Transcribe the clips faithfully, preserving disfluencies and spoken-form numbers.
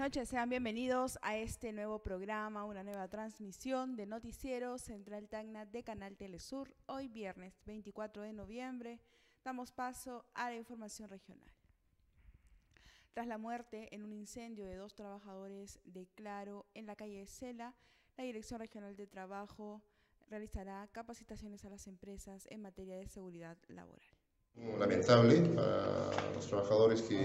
noches, sean bienvenidos a este nuevo programa, una nueva transmisión de Noticiero Central Tacna de Canal Telesur. Hoy viernes veinticuatro de noviembre damos paso a la información regional. Tras la muerte en un incendio de dos trabajadores de Claro en la calle Cela, la Dirección Regional de Trabajo realizará capacitaciones a las empresas en materia de seguridad laboral. Lamentable para los trabajadores que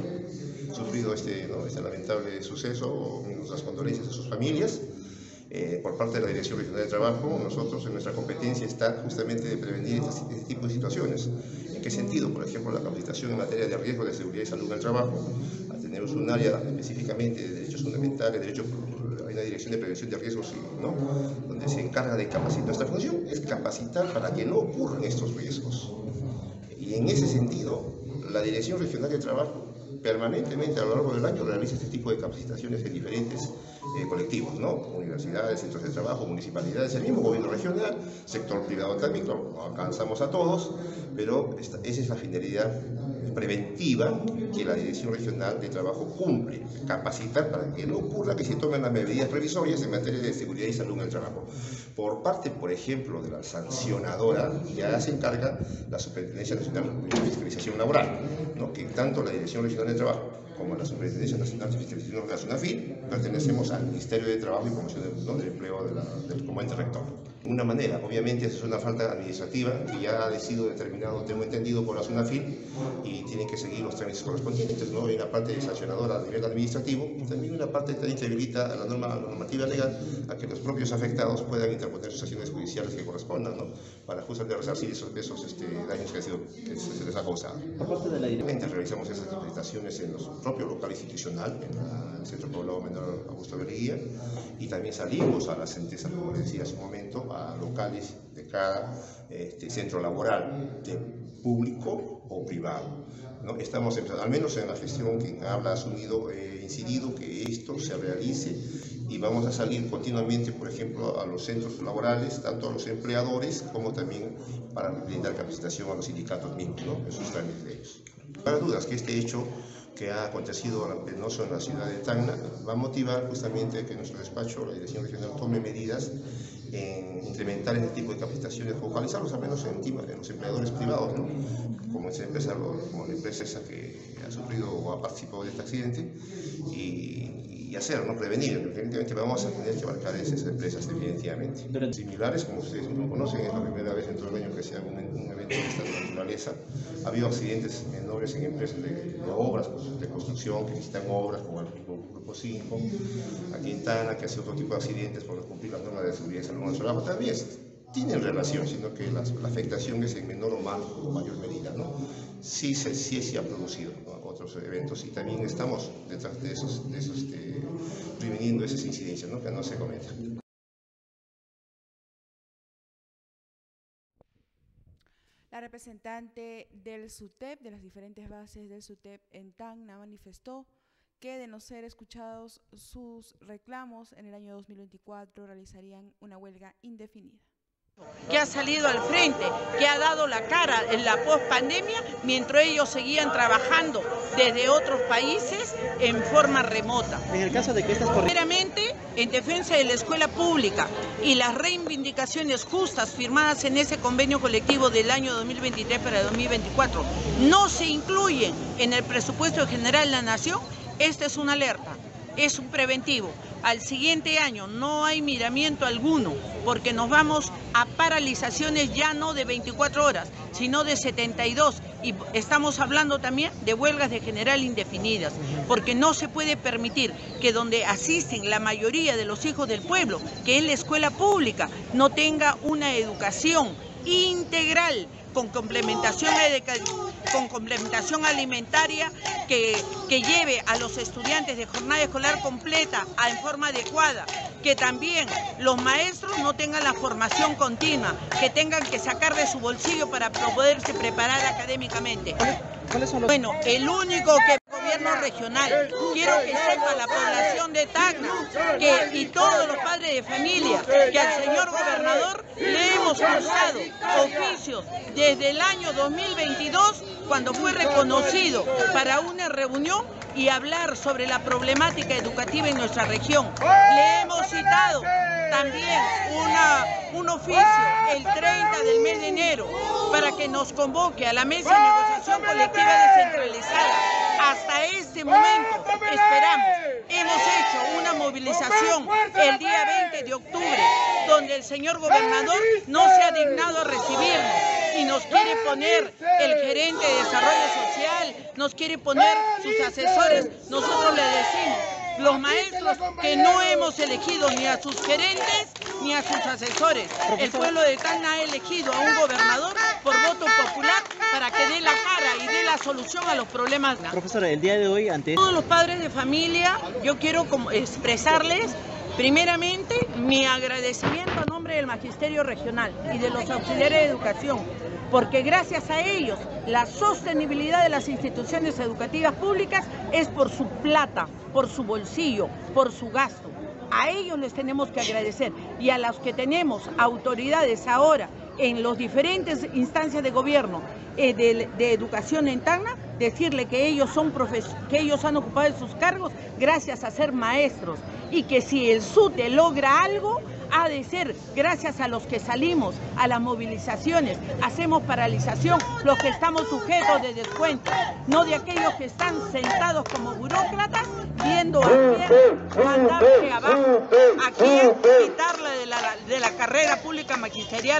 han sufrido este, ¿no? este lamentable suceso, nuestras condolencias a sus familias. Eh, por parte de la Dirección Regional de Trabajo, nosotros en nuestra competencia está justamente de prevenir este, este tipo de situaciones. ¿En qué sentido? Por ejemplo, la capacitación en materia de riesgo de seguridad y salud en el trabajo. Tenemos un área específicamente de derechos fundamentales, derechos, hay una dirección de prevención de riesgos, ¿no? Donde se encarga de capacitar. Nuestra función es capacitar para que no ocurran estos riesgos. Y en ese sentido, la Dirección Regional de Trabajo permanentemente a lo largo del año realiza este tipo de capacitaciones en diferentes eh, colectivos, ¿no? Universidades, centros de trabajo, municipalidades, el mismo gobierno regional, sector privado también, claro, no alcanzamos a todos, pero esta, esa es la finalidad preventiva que la Dirección Regional de Trabajo cumple, capacitar para que no ocurra que se tomen las medidas previsorias en materia de seguridad y salud en el trabajo. Por parte, por ejemplo, de la sancionadora, ya se encarga la Superintendencia Nacional de Fiscalización Laboral, ¿no? Que tanto la Dirección Regional de Trabajo como la Superintendencia Nacional de Fiscalización, la SUNAFIL, pertenecemos al Ministerio de Trabajo y Promoción del, ¿no? del Empleo de la, del, como ente rector. De una manera, obviamente, es una falta administrativa que ya ha sido determinado, tengo entendido, por la SUNAFIL y tienen que seguir los trámites correspondientes, ¿no? Hay una parte sancionadora a nivel administrativo y también una parte también que habilita a la, norma, a la normativa legal a que los propios afectados puedan interponer sus acciones judiciales que correspondan, ¿no? Para justamente resarcir esos, esos este, daños que, ha sido, que se, se les ha causado. Aparte de la dirección, realizamos esas capacitaciones en los propio local institucional, en, la, en el Centro Poblado Menor Augusto Berguía, y también salimos a las empresas, como les decía hace un momento, a locales de cada este, centro laboral, de público o privado, ¿no? Estamos, al menos en la gestión que habla, asumido, eh, incidido que esto se realice y vamos a salir continuamente, por ejemplo, a los centros laborales, tanto a los empleadores como también para brindar capacitación a los sindicatos mismos, ¿no? Esos trámites de ellos. Para dudas que este hecho que ha acontecido penoso en la ciudad de Tacna va a motivar justamente que nuestro despacho, la Dirección Regional, tome medidas en incrementar este tipo de capacitaciones, focalizarlos al menos en, en los empleadores privados, ¿no? Como esa empresa, como la empresa esa que ha sufrido o ha participado de este accidente, y, y hacer, ¿no? Prevenir. Evidentemente vamos a tener que abarcar esas empresas, definitivamente. Similares, como ustedes no conocen, es la primera vez en todo el año que se haga un, un evento de esta naturaleza. Ha habido accidentes menores en empresas de, de obras, de construcción, que necesitan obras, como el Grupo cinco, aquí en Tacna, que hace otro tipo de accidentes por no cumplir las normas de seguridad y salud en el trabajo. También tienen relación, sino que la, la afectación es en menor o, mal, o mayor medida, ¿no? Sí se, sí se ha producido, ¿no? Otros eventos y también estamos detrás de esos, de esos este, previniendo esas incidencias, ¿no? Que no se cometan. La representante del SUTEP, de las diferentes bases del SUTEP en Tacna, manifestó que de no ser escuchados sus reclamos en el año dos mil veinticuatro realizarían una huelga indefinida. Que ha salido al frente, que ha dado la cara en la pospandemia, mientras ellos seguían trabajando desde otros países en forma remota. En el caso de que estas... Primeramente, en defensa de la escuela pública y las reivindicaciones justas firmadas en ese convenio colectivo del año dos mil veintitrés para el dos mil veinticuatro no se incluyen en el presupuesto general de la Nación. Esta es una alerta, es un preventivo. Al siguiente año no hay miramiento alguno, porque nos vamos a paralizaciones ya no de veinticuatro horas, sino de setenta y dos. Y estamos hablando también de huelgas de general indefinidas, porque no se puede permitir que donde asisten la mayoría de los hijos del pueblo, que es la escuela pública, no tenga una educación integral, con complementación, con complementación alimentaria que, que lleve a los estudiantes de jornada escolar completa a, en forma adecuada, que también los maestros no tengan la formación continua, que tengan que sacar de su bolsillo para poderse preparar académicamente. ¿Cuáles son los... Bueno, el único que el gobierno regional, quiero que sepa la población de Tacna que, y todos los padres de familia, que al señor gobernador le hemos cursado oficios desde el año dos mil veintidós, cuando fue reconocido para una reunión y hablar sobre la problemática educativa en nuestra región. Le hemos citado también una, un oficio el treinta del mes de enero para que nos convoque a la mesa de negociación colectiva descentralizada. Hasta este momento esperamos. Hemos hecho una movilización el día veinte de octubre, donde el señor gobernador no se ha dignado a recibirnos y nos quiere poner el gerente de desarrollo social, nos quiere poner sus asesores. Nosotros le decimos, los maestros, que no hemos elegido ni a sus gerentes ni a sus asesores. El pueblo de Tacna ha elegido a un gobernador por voto popular para que dé la cara y dé la solución a los problemas. Profesora, el día de hoy, ante todos los padres de familia, yo quiero expresarles primeramente mi agradecimiento a nombre del Magisterio Regional y de los auxiliares de educación, porque gracias a ellos la sostenibilidad de las instituciones educativas públicas es por su plata, por su bolsillo, por su gasto. A ellos les tenemos que agradecer, y a los que tenemos autoridades ahora en las diferentes instancias de gobierno eh, de, de educación en Tacna, decirle que ellos son profes que ellos han ocupado sus cargos gracias a ser maestros, y que si el SUTE logra algo, ha de ser gracias a los que salimos a las movilizaciones, hacemos paralización, los que estamos sujetos de descuento, no de aquellos que están sentados como burócratas viendo a quién mandarse abajo, a quién quitarle de la, de la carrera pública magisterial.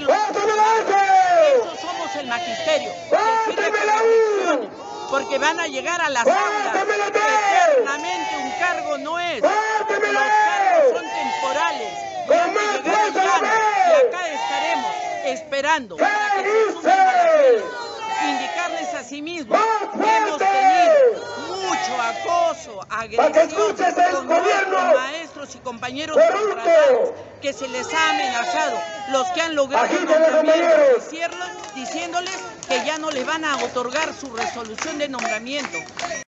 Eso somos el magisterio, decirle que reflexionen, porque van a llegar a las aulas. Eternamente un cargo no es, los cargos son temporales. Y han de llegar al llano, y acá estaremos esperando para que se sumen a las filas. Indicarles a sí mismos que hemos tenido mucho acoso, agresión con nuestros maestros y compañeros contratados, que se les ha amenazado, los que han logrado nombramientos, diciéndoles que ya no les van a otorgar su resolución de nombramiento.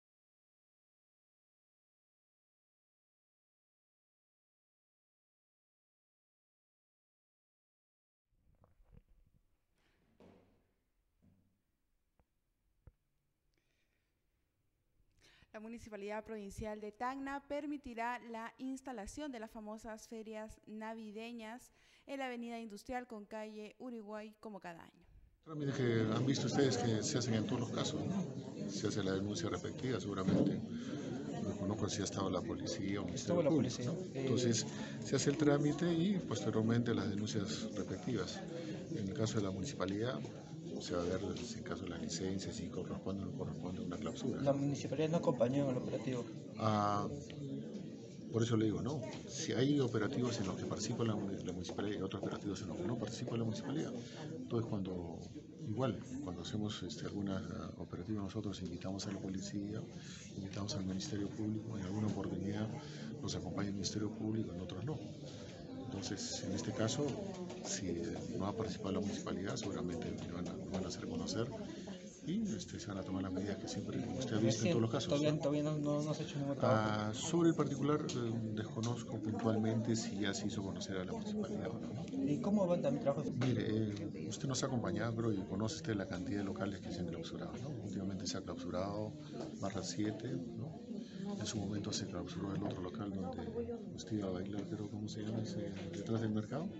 La Municipalidad Provincial de Tacna permitirá la instalación de las famosas ferias navideñas en la Avenida Industrial con calle Uruguay como cada año. Trámites que han visto ustedes que se hacen en todos los casos, ¿no? Se hace la denuncia respectiva seguramente. No conozco si ha estado la policía o el Ministerio la Público, policía. ¿no? Entonces se hace el trámite y posteriormente las denuncias respectivas. En el caso de la municipalidad, se va a ver si en caso de las licencias, si corresponde o no corresponde una clausura. La municipalidad no acompañó en el operativo. Ah, por eso le digo, no, si hay operativos en los que participa la, la municipalidad y otros operativos en los que no participa la municipalidad, entonces cuando, igual, cuando hacemos este, algunas uh, operativas nosotros invitamos a la policía, invitamos al Ministerio Público, en alguna oportunidad nos acompaña el Ministerio Público, en otros no. Entonces, en este caso, si no ha participado la municipalidad, seguramente lo van a, lo van a hacer conocer y este, se van a tomar las medidas que siempre usted ha visto en todos los casos. Todavía ¿no? todavía no, no, no se ha hecho ningún trabajo. Ah, sobre el particular, eh, desconozco puntualmente si ya se hizo conocer a la municipalidad o no. ¿Y cómo van también trabajos? Mire, eh, usted nos ha acompañado, creo, y conoce usted la cantidad de locales que se han clausurado, ¿no? Últimamente se ha clausurado barra siete, ¿no? En su momento se clausuró el otro local donde usted iba a bailar, pero ¿cómo se llama ese? ¿Detrás del mercado?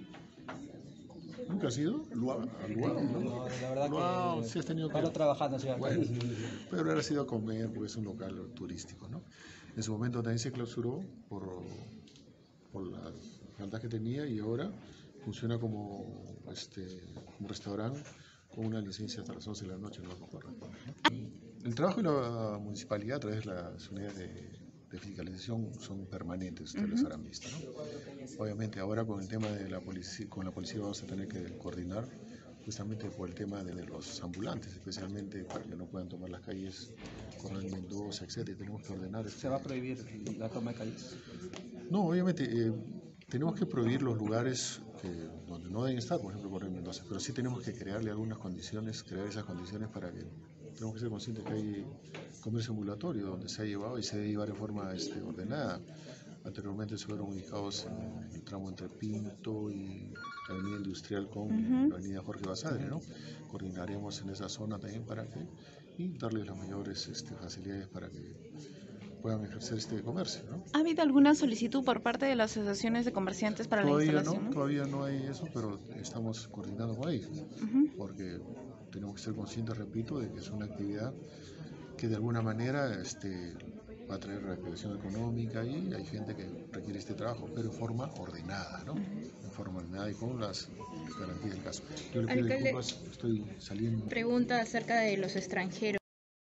¿Nunca has ido? ¿Luau? ¿Luau? No, no, la verdad Luau, que sí has tenido que... paro trabajando, sí, bueno, pero ahora has ido a comer porque es un local turístico, ¿no? En su momento también se clausuró por, por las faltas que tenía y ahora funciona como, este, como restaurante con una licencia hasta las once de la noche, no me acuerdo. El trabajo de la municipalidad a través de las unidades de, de fiscalización son permanentes, ustedes los habrán visto, ¿no? Obviamente ahora con el tema de la policía, con la policía vamos a tener que coordinar justamente por el tema de los ambulantes, especialmente para que no puedan tomar las calles Coronel Mendoza, etcétera. Tenemos que ordenar. ¿Se va a prohibir la toma de calles? No, obviamente eh, tenemos que prohibir los lugares que, donde no deben estar, por ejemplo Coronel Mendoza, pero sí tenemos que crearle algunas condiciones, crear esas condiciones para que tenemos que ser conscientes que hay comercio ambulatorio donde se ha llevado y se debe llevar de forma este, ordenada. Anteriormente se fueron ubicados en el tramo entre Pinto y la avenida Industrial con uh-huh. la avenida Jorge Basadre, ¿no? Coordinaremos en esa zona también para que y darles las mayores este, facilidades para que puedan ejercer este comercio, ¿no? ¿Ha habido alguna solicitud por parte de las asociaciones de comerciantes para Todavía la instalación? no, ¿no? todavía no hay eso, pero estamos coordinando con ellos, Uh-huh. porque tenemos que ser conscientes, repito, de que es una actividad que de alguna manera este, va a traer reactivación económica y hay gente que requiere este trabajo, pero en forma ordenada, ¿no? En forma ordenada y con las garantías del caso. Yo le pido Alcalde, disculpas, estoy saliendo. Pregunta acerca de los extranjeros.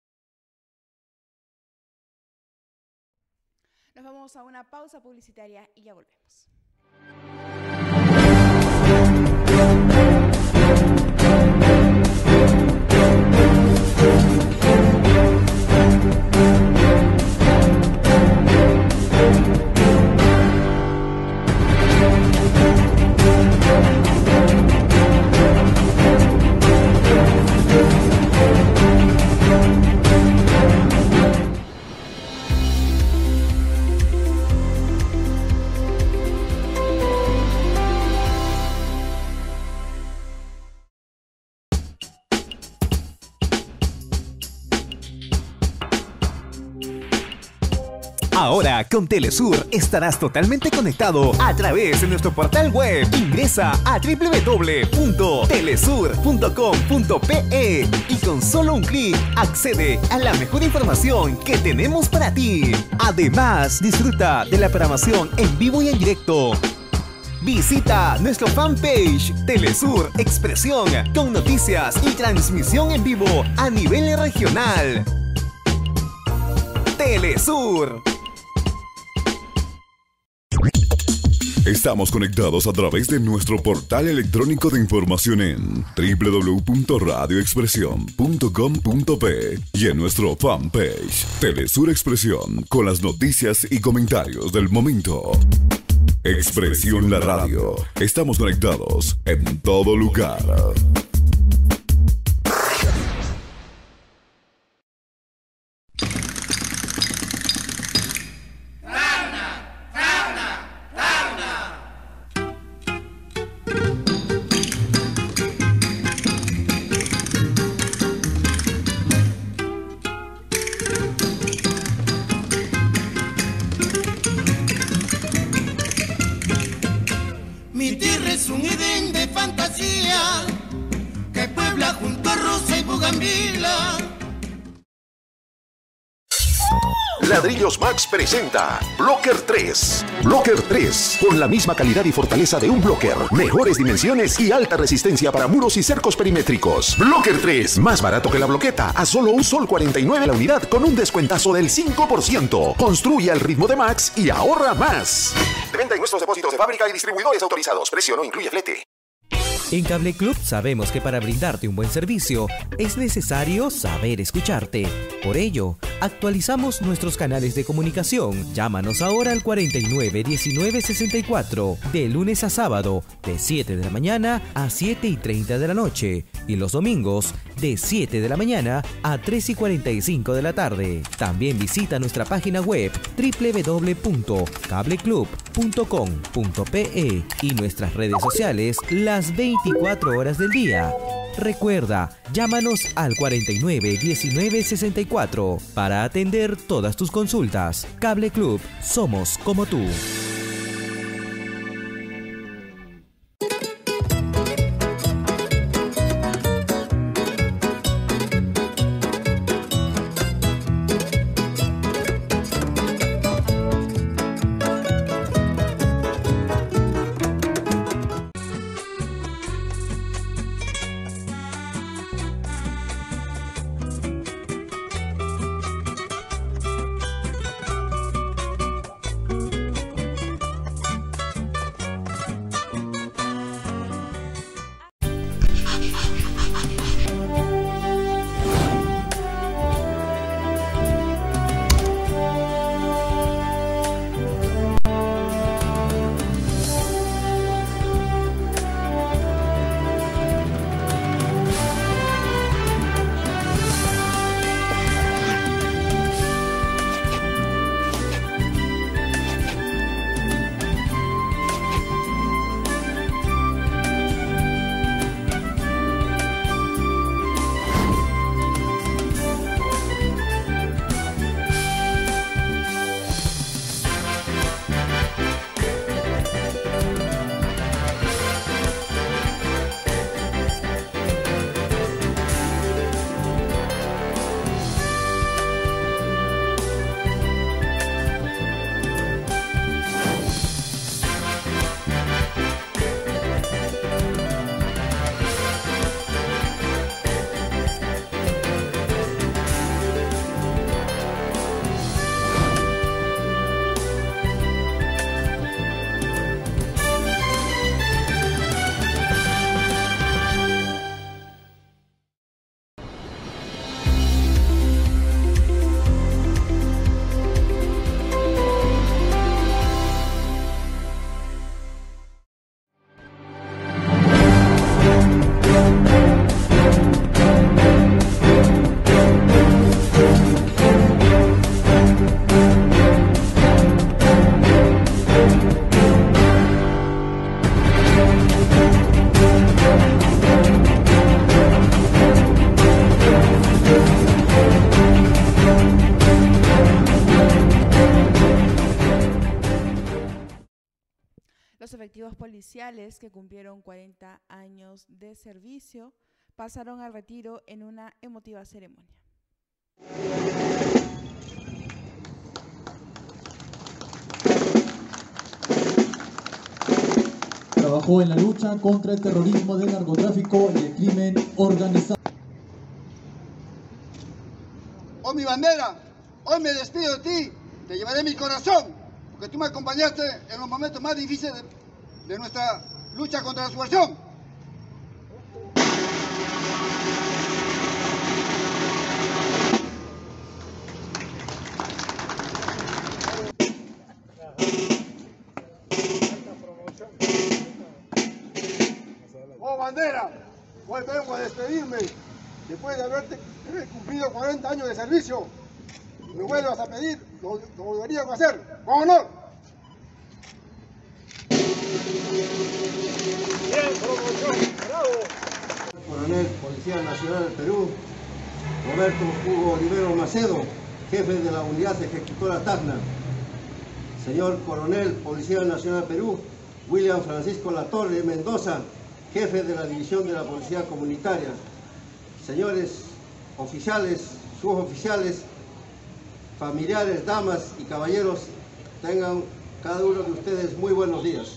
Nos vamos a una pausa publicitaria y ya volvemos. Ahora con Telesur estarás totalmente conectado a través de nuestro portal web. Ingresa a doble u doble u doble u punto telesur punto com punto pe y con solo un clic accede a la mejor información que tenemos para ti. Además, disfruta de la programación en vivo y en directo. Visita nuestro fanpage Telesur Expresión con noticias y transmisión en vivo a nivel regional. Telesur. Estamos conectados a través de nuestro portal electrónico de información en doble u doble u doble u punto radio expresión punto com punto pe y en nuestro fanpage Telesur Expresión con las noticias y comentarios del momento. Expresión La Radio. Estamos conectados en todo lugar. Mi tierra es un Edén de fantasía que puebla junto a Rosa y Bugambila. Ladrillos Max presenta Blocker tres. Blocker tres, con la misma calidad y fortaleza de un blocker, mejores dimensiones y alta resistencia para muros y cercos perimétricos. Blocker tres, más barato que la bloqueta, a solo un sol cuarenta y nueve la unidad con un descuentazo del cinco por ciento. Construye al ritmo de Max y ahorra más. De venta en nuestros depósitos de fábrica y distribuidores autorizados. Precio no incluye flete. En Cable Club sabemos que para brindarte un buen servicio es necesario saber escucharte. Por ello, actualizamos nuestros canales de comunicación. Llámanos ahora al cuarenta y nueve diecinueve sesenta y cuatro, de lunes a sábado, de siete de la mañana a siete y treinta de la noche, y los domingos, de siete de la mañana a tres y cuarenta y cinco de la tarde. También visita nuestra página web doble u doble u doble u punto cable club punto com punto pe y nuestras redes sociales las veinticuatro horas del día. Recuerda, llámanos al cuarenta y nueve diecinueve sesenta y cuatro para atender todas tus consultas. Cable Club, somos como tú. policiales que cumplieron cuarenta años de servicio pasaron al retiro en una emotiva ceremonia. Trabajó en la lucha contra el terrorismo, del narcotráfico y el crimen organizado. Oh, mi bandera, hoy me despido de ti, te llevaré mi corazón, porque tú me acompañaste en los momentos más difíciles de, de nuestra lucha contra la subversión. Oh, bandera, hoy vengo a despedirme después de haberte cumplido cuarenta años de servicio. Me vuelvas a pedir, lo, lo volvería a hacer, con honor. Bien, promoción, bravo. Coronel Policía Nacional del Perú, Roberto Hugo Olivero Macedo, jefe de la Unidad Ejecutora Tacna. Señor Coronel Policía Nacional del Perú, William Francisco Latorre Mendoza, jefe de la División de la Policía Comunitaria. Señores oficiales, suboficiales, familiares, damas y caballeros, tengan cada uno de ustedes muy buenos días.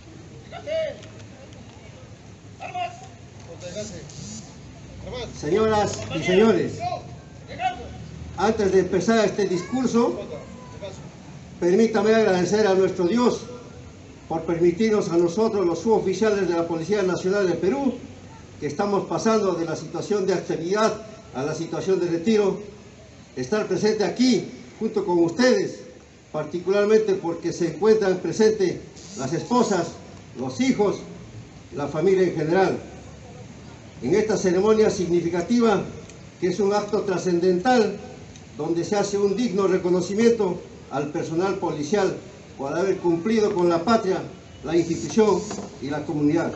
Señoras y señores, antes de empezar este discurso, permítame agradecer a nuestro Dios por permitirnos a nosotros, los suboficiales de la Policía Nacional del Perú, que estamos pasando de la situación de actividad a la situación de retiro, estar presente aquí junto con ustedes, particularmente porque se encuentran presentes las esposas, los hijos, la familia en general. En esta ceremonia significativa, que es un acto trascendental, donde se hace un digno reconocimiento al personal policial por haber cumplido con la patria, la institución y la comunidad.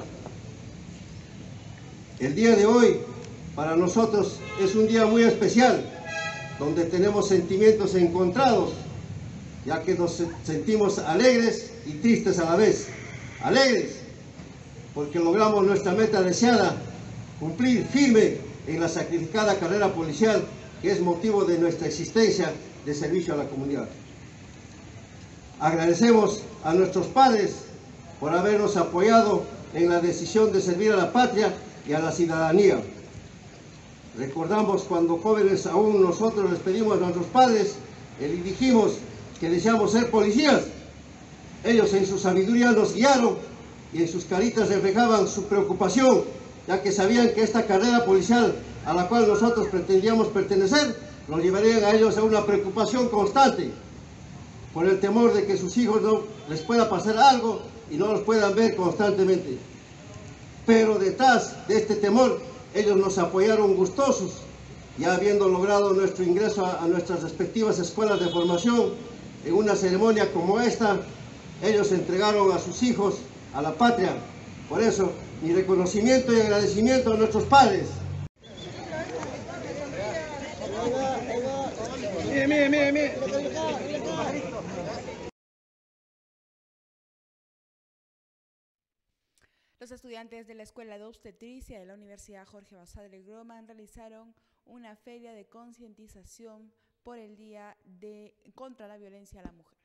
El día de hoy, para nosotros, es un día muy especial, donde tenemos sentimientos encontrados, ya que nos sentimos alegres y tristes a la vez. Alegres, porque logramos nuestra meta deseada, cumplir firme en la sacrificada carrera policial, que es motivo de nuestra existencia de servicio a la comunidad. Agradecemos a nuestros padres por habernos apoyado en la decisión de servir a la patria y a la ciudadanía. Recordamos cuando jóvenes aún nosotros les pedimos a nuestros padres y les dijimos que deseamos ser policías. Ellos en su sabiduría nos guiaron y en sus caritas reflejaban su preocupación, ya que sabían que esta carrera policial a la cual nosotros pretendíamos pertenecer nos llevaría a ellos a una preocupación constante, por el temor de que sus hijos no les pueda pasar algo y no los puedan ver constantemente. Pero detrás de este temor, ellos nos apoyaron gustosos, ya habiendo logrado nuestro ingreso a, a nuestras respectivas escuelas de formación. En una ceremonia como esta, ellos entregaron a sus hijos a la patria. Por eso, mi reconocimiento y agradecimiento a nuestros padres. Mire, mire, mire, mire. Los estudiantes de la Escuela de Obstetricia de la Universidad Jorge Basadre Groman realizaron una feria de concientización por el Día de, contra la Violencia a la Mujer.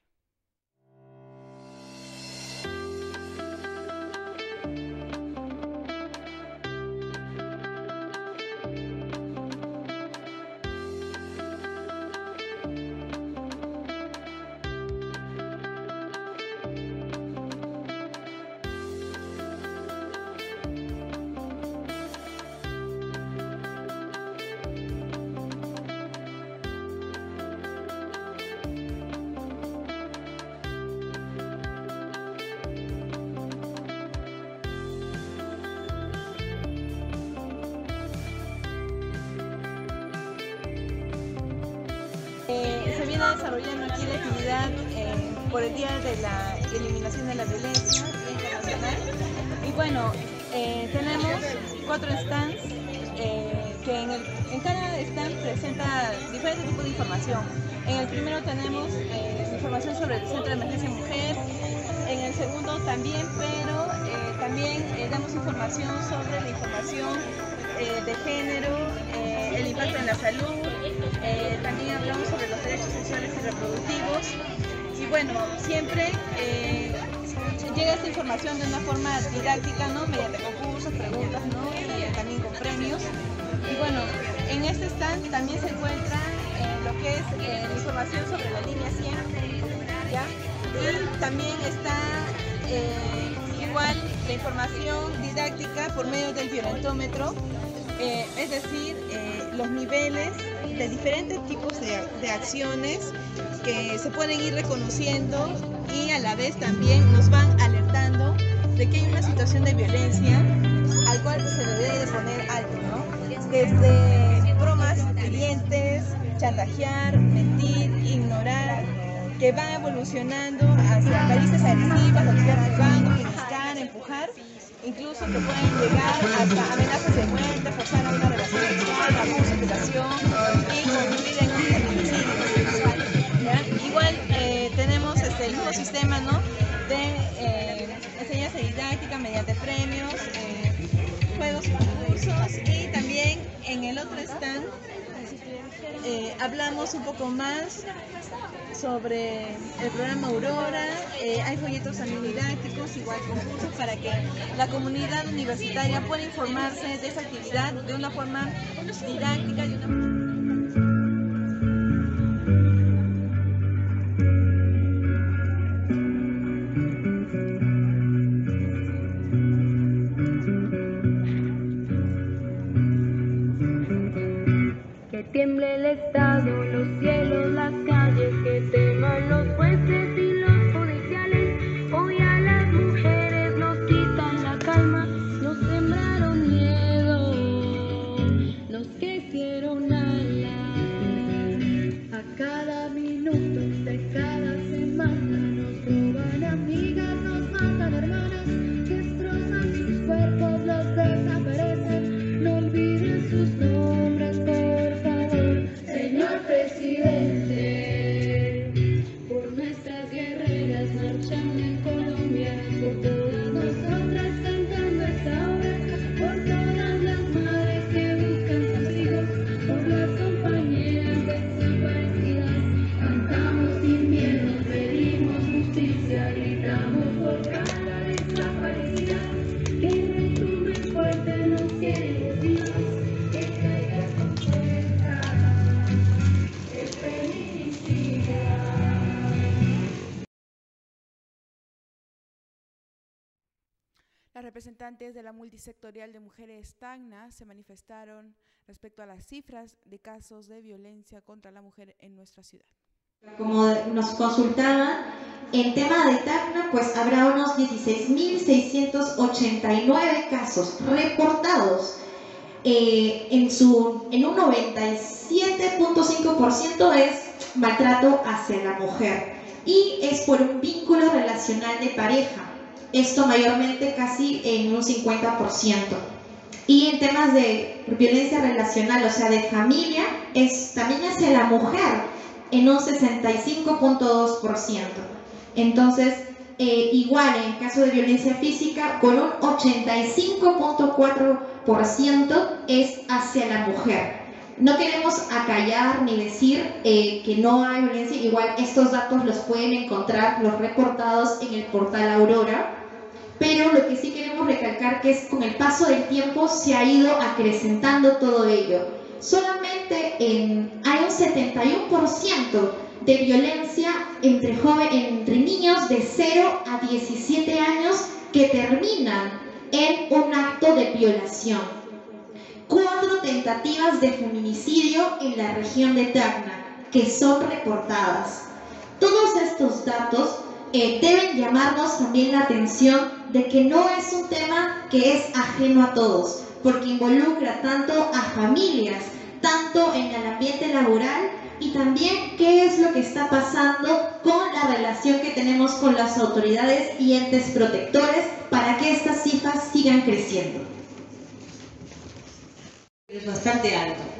Eh, se viene desarrollando aquí la actividad eh, por el Día de la Eliminación de la Violencia Internacional. Y bueno, eh, tenemos cuatro stands eh, que en, el, en cada stand presenta diferentes tipos de información. En el primero tenemos eh, información sobre el Centro de Emergencia Mujer, en el segundo también, pero eh, también eh, damos información sobre la información eh, de género, eh, el impacto en la salud, eh, también hablamos sobre los derechos sexuales y reproductivos, y bueno, siempre eh, llega esta información de una forma didáctica, ¿no? Mediante concursos, preguntas, ¿no? Y también con premios. Y bueno, en este stand también se encuentra eh, lo que es eh, la información sobre la línea cien, ¿ya? Y también está eh, igual la información didáctica por medio del violentómetro, eh, es decir, eh, los niveles de diferentes tipos de, de acciones que se pueden ir reconociendo y a la vez también nos van alertando de que hay una situación de violencia al cual se le debe de poner alto, ¿no? Desde bromas hirientes, chantajear, mentir, ignorar, que van evolucionando hacia caricias agresivas, golpear al banco, pellizcar, empujar, incluso que pueden llegar hasta amenazas de muerte, forzar a una relación sexual, abuso, violación y concluir en un feminicidio. ¿Ya? Igual eh, tenemos este, el mismo sistema, ¿no? de eh, enseñanza didáctica mediante premios, eh, juegos y concursos, y también en el otro stand eh, hablamos un poco más sobre el programa Aurora, eh, hay folletos también didácticos, igual concursos para que la comunidad universitaria pueda informarse de esa actividad de una forma didáctica y una... Tiemble el Estado, los cielos, las calles, que teman los jueces y los judiciales. Hoy a las mujeres nos quitan la calma, nos sembraron miedo, nos quisieron alar. A cada minuto de cada semana nos roban amigas, nos matan hermanas, destrozan sus cuerpos, los desaparecen. No olviden sus nombres, por favor, señor presidente. Por nuestras guerreras marchando en Colombia, por todas nosotras cantando esta obra, por todas las madres que buscan sus hijos, por las compañeras desaparecidas. Cantamos sin miedo, pedimos justicia, gritamos por cada desaparecida. Que retumbe fuerte nos quieren vivas, que caiga con fuerza el feminicida. Las representantes de la multisectorial de Mujeres Tacna se manifestaron respecto a las cifras de casos de violencia contra la mujer en nuestra ciudad. Como nos consultaban, en tema de Tacna, pues habrá unos dieciséis mil seiscientos ochenta y nueve casos reportados. Eh, en, su, en un noventa y siete punto cinco por ciento es maltrato hacia la mujer y es por un vínculo relacional de pareja. Esto mayormente casi en un cincuenta por ciento. Y en temas de violencia relacional, o sea, de familia, es también hacia la mujer en un sesenta y cinco punto dos por ciento. Entonces, eh, igual en caso de violencia física, con un ochenta y cinco punto cuatro por ciento es hacia la mujer. No queremos acallar ni decir eh, que no hay violencia, igual estos datos los pueden encontrar, los reportados en el portal Aurora, pero lo que sí queremos recalcar que es con el paso del tiempo se ha ido acrecentando todo ello. Solamente en, hay un setenta y uno por ciento de violencia entre, joven, entre niños de cero a diecisiete años que terminan en un acto de violación. Cuatro tentativas de feminicidio en la región de Tacna que son reportadas. Todos estos datos eh, deben llamarnos también la atención de que no es un tema que es ajeno a todos, porque involucra tanto a familias, tanto en el ambiente laboral y también qué es lo que está pasando con la relación que tenemos con las autoridades y entes protectores para que estas cifras sigan creciendo. Es bastante alto.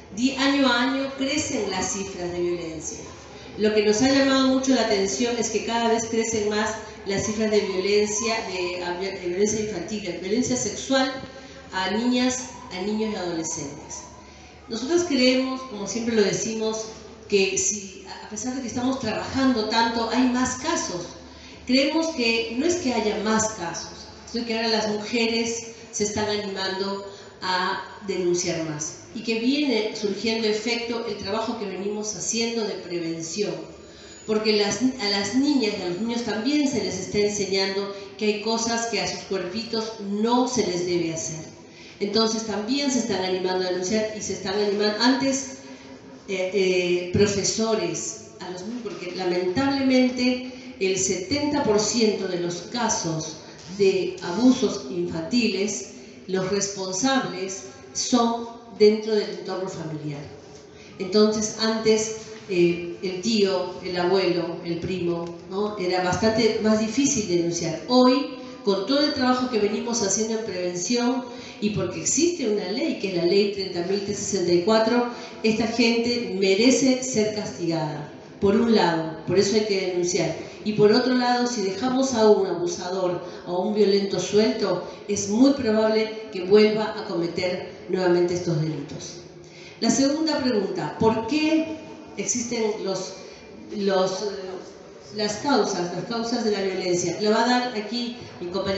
año a año crecen las cifras de violencia. Lo que nos ha llamado mucho la atención es que cada vez crecen más las cifras de violencia, de, de violencia infantil, de violencia sexual a niñas, a niños y adolescentes. Nosotros creemos, como siempre lo decimos, que si, a pesar de que estamos trabajando tanto, hay más casos. Creemos que no es que haya más casos, sino que ahora las mujeres se están animando a denunciar más y que viene surgiendo efecto el trabajo que venimos haciendo de prevención, porque las, a las niñas y a los niños también se les está enseñando que hay cosas que a sus cuerpitos no se les debe hacer. Entonces también se están animando a denunciar y se están animando antes eh, eh, profesores, a los niños, porque lamentablemente el setenta por ciento de los casos de abusos infantiles, los responsables son dentro del entorno familiar. Entonces antes eh, el tío, el abuelo, el primo, ¿no? Era bastante más difícil denunciar. Hoy, con todo el trabajo que venimos haciendo en prevención y porque existe una ley, que es la ley treinta mil trescientos sesenta y cuatro, esta gente merece ser castigada, por un lado, por eso hay que denunciar. Y por otro lado, si dejamos a un abusador o a un violento suelto, es muy probable que vuelva a cometer nuevamente estos delitos. La segunda pregunta, ¿por qué existen los, los, las causas, las causas de la violencia? Le va a dar aquí mi compañera.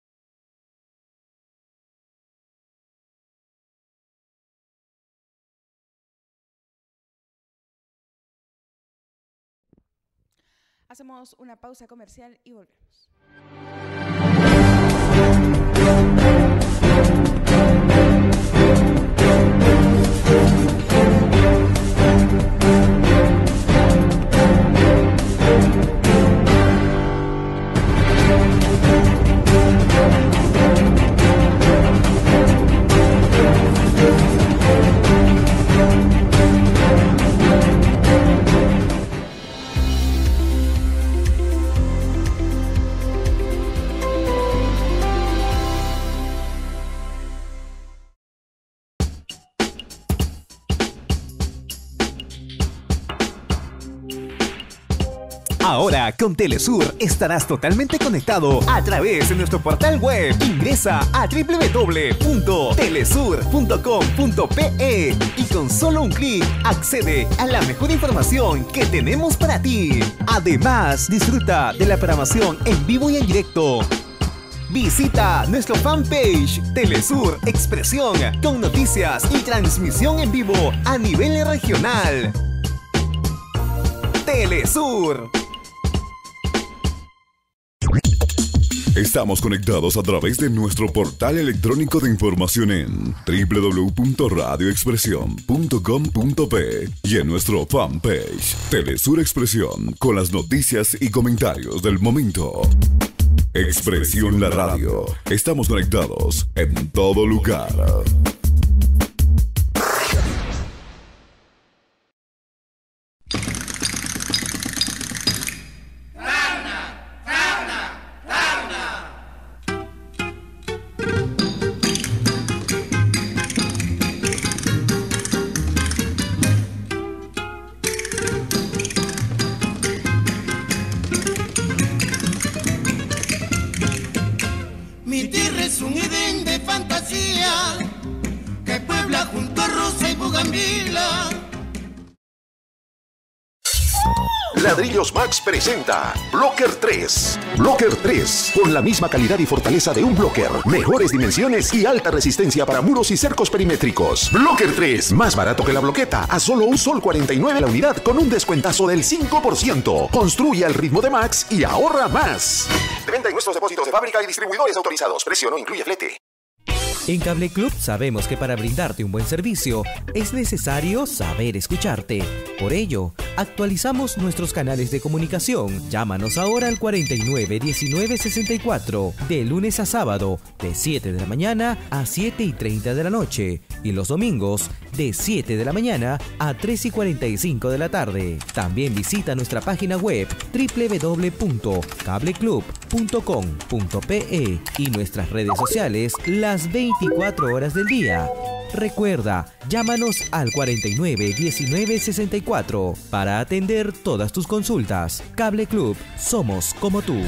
Hacemos una pausa comercial y volvemos. Ahora con Telesur estarás totalmente conectado a través de nuestro portal web. Ingresa a doble u doble u doble u punto telesur punto com punto pe y con solo un clic accede a la mejor información que tenemos para ti. Además, disfruta de la programación en vivo y en directo. Visita nuestro fanpage Telesur Expresión con noticias y transmisión en vivo a nivel regional. Telesur. Estamos conectados a través de nuestro portal electrónico de información en doble u doble u doble u punto radio expresión punto com punto pe y en nuestro fanpage Telesur Expresión con las noticias y comentarios del momento. Expresión La Radio. Estamos conectados en todo lugar. Mi tierra es un Edén de fantasía que puebla junto a Rosa y Bugambila. Ladrillos Max presenta Blocker tres. Blocker tres, con la misma calidad y fortaleza de un blocker, mejores dimensiones y alta resistencia para muros y cercos perimétricos. Blocker tres, más barato que la bloqueta, a solo un sol cuarenta y nueve la unidad con un descuentazo del cinco por ciento. Construye al ritmo de Max y ahorra más. De venta en nuestros depósitos de fábrica y distribuidores autorizados. Precio no incluye flete. En Cable Club sabemos que para brindarte un buen servicio es necesario saber escucharte. Por ello, actualizamos nuestros canales de comunicación. Llámanos ahora al cuarenta y nueve diecinueve sesenta y cuatro, de lunes a sábado, de siete de la mañana a siete y treinta de la noche, y los domingos, de siete de la mañana a tres y cuarenta y cinco de la tarde. También visita nuestra página web doble u doble u doble u punto cable club punto com punto pe y nuestras redes sociales las veinticuatro horas del día. Recuerda, llámanos al cuarenta y nueve, diecinueve, sesenta y cuatro para atender todas tus consultas. Cable Club, somos como tú.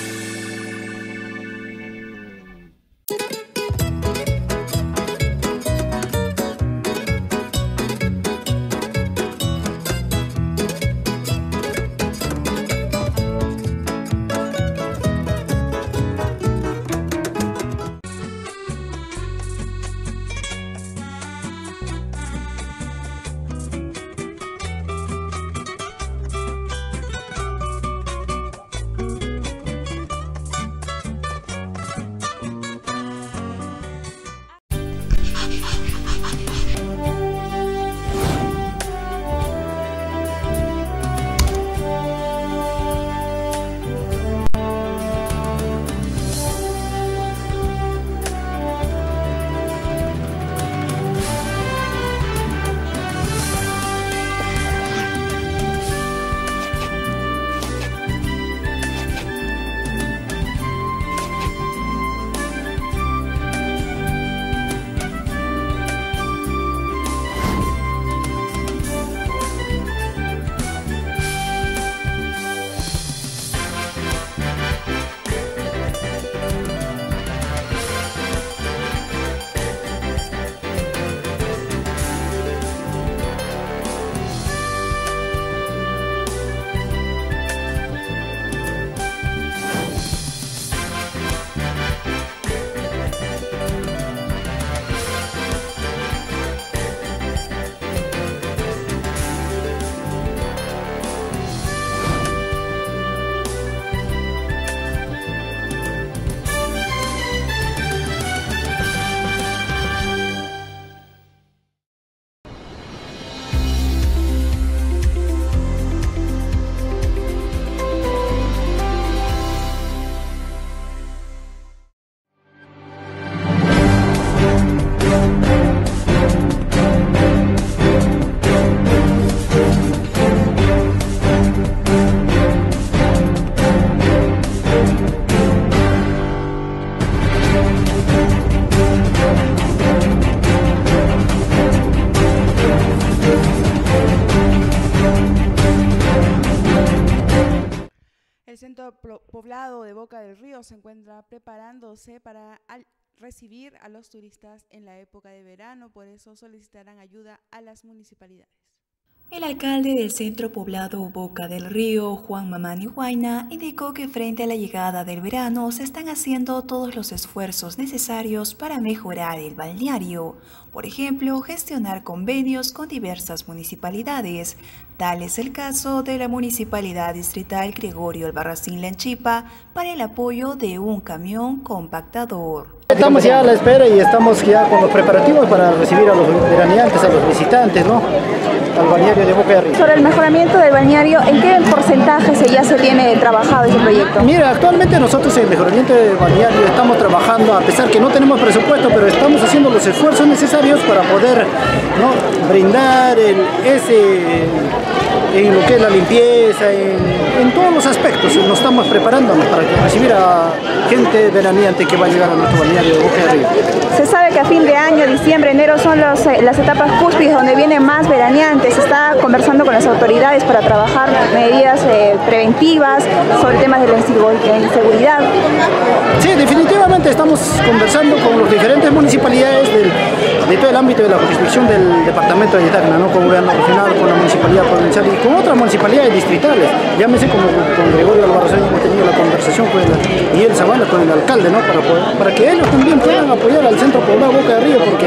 Poblado de Boca del Río se encuentra preparándose para al recibir a los turistas en la época de verano, por eso solicitarán ayuda a las municipalidades. El alcalde del centro poblado Boca del Río, Juan Mamani Huayna, indicó que frente a la llegada del verano se están haciendo todos los esfuerzos necesarios para mejorar el balneario. Por ejemplo, gestionar convenios con diversas municipalidades. Tal es el caso de la Municipalidad Distrital Gregorio Albarracín Lanchipa para el apoyo de un camión compactador. Estamos ya a la espera y estamos ya con los preparativos para recibir a los veraneantes, a los visitantes, ¿no? Al balneario de Boca del Río. Sobre el mejoramiento del balneario, ¿en qué porcentaje se ya se tiene trabajado ese proyecto? Mira, actualmente nosotros en el mejoramiento del balneario estamos trabajando, a pesar que no tenemos presupuesto, pero estamos haciendo los esfuerzos necesarios para poder, ¿no?, brindar el, ese, en lo que es la limpieza, en, en todos los aspectos. Nos estamos preparándonos para recibir a gente veraneante que va a llegar a nuestro balneario de Boca del Río. Se sabe que a fin de año, diciembre, enero son los, las etapas cúspides donde vienen más veraneantes. Se está conversando con las autoridades para trabajar medidas eh, preventivas sobre temas de la inseguridad. Sí, definitivamente estamos conversando con las diferentes municipalidades del, de todo el ámbito de la jurisdicción del departamento de Tacna, ¿no?, con el gobierno regional, con la municipalidad provincial y con otras municipalidades distritales. Llámese como con Gregorio Albarracín hemos tenido la conversación con el, y el Zavala con el alcalde, ¿no?, para, poder, para que ellos también puedan apoyar al centro poblado Boca del Río, porque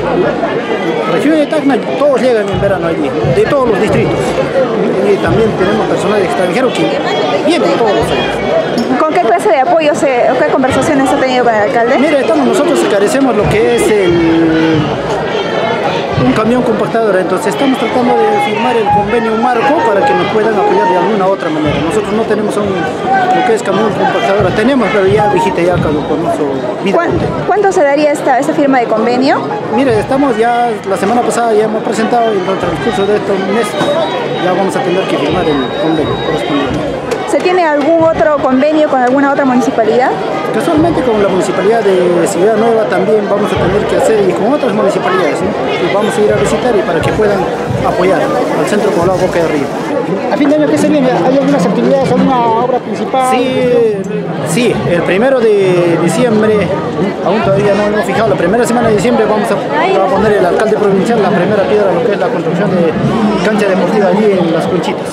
la región de Tacna todos llegan en verano allí, de todos los distritos, y también tenemos personal extranjero que viene todos los años. ¿Con qué clase de apoyo se, o qué conversaciones ha tenido con el alcalde? Mira, estamos nosotros carecemos lo que es el un camión compactador, entonces estamos tratando de firmar el convenio marco para que nos puedan apoyar de alguna u otra manera. Nosotros no tenemos un, lo que es camión compactador, tenemos, pero ya vigita ya caducó nuestro vida. ¿Cuánto, ¿Cuánto se daría esta, esta firma de convenio? Mire, estamos ya, la semana pasada ya hemos presentado y en el transcurso de estos meses ya vamos a tener que firmar el convenio correspondiente. ¿Se tiene algún otro convenio con alguna otra municipalidad? casualmente con la municipalidad de Ciudad Nueva también vamos a tener que hacer, y con otras municipalidades, ¿no? Y vamos a ir a visitar y para que puedan apoyar al Centro Poblado Boca del Río. ¿A fin de año qué se viene? ¿Hay algunas actividades, alguna obra principal? Sí, sí, el primero de diciembre, aún todavía no hemos fijado, la primera semana de diciembre vamos a, va a poner el alcalde provincial la primera piedra a lo que es la construcción de cancha deportiva allí en Las Conchitas.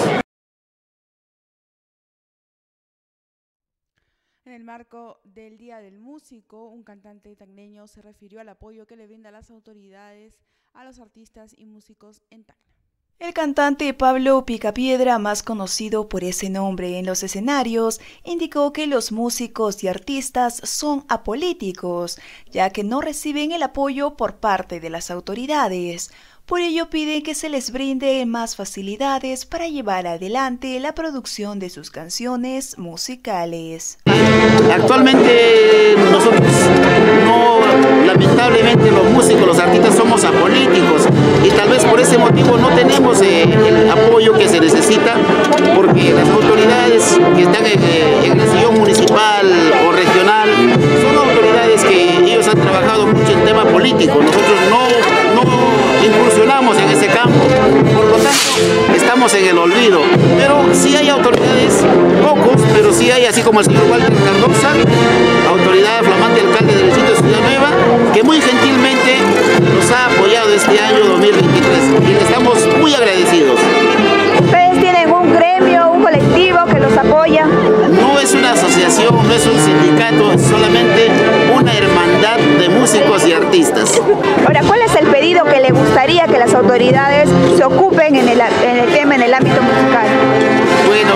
En el marco del Día del Músico, un cantante tacneño se refirió al apoyo que le brinda las autoridades a los artistas y músicos en Tacna. El cantante Pablo Picapiedra, más conocido por ese nombre en los escenarios, indicó que los músicos y artistas son apolíticos, ya que no reciben el apoyo por parte de las autoridades. Por ello piden que se les brinde más facilidades para llevar adelante la producción de sus canciones musicales. Actualmente nosotros no, lamentablemente los músicos, los artistas somos apolíticos y tal vez por ese motivo no tenemos eh, el apoyo que se necesita, porque las autoridades que están en, eh, en el sillón municipal o regional son autoridades que ellos han trabajado mucho en tema político. Nosotros no, no incursionamos en ese campo, por lo tanto estamos en el olvido, pero sí hay autoridades, pocos, pero sí hay, así como el señor Walter Cardosa, autoridad flamante alcalde del distrito de Ciudad Nueva, que muy gentilmente nos ha apoyado este año dos mil veintitrés y le estamos muy agradecidos. ¿Ustedes tienen un gremio, un colectivo que los apoya? No es una asociación, no es un sindicato, es solamente una hermandad de músicos y artistas. Ahora, ¿cuál es el pedido que le gustaría que las autoridades se ocupen en el, en el tema, en el ámbito musical? Bueno,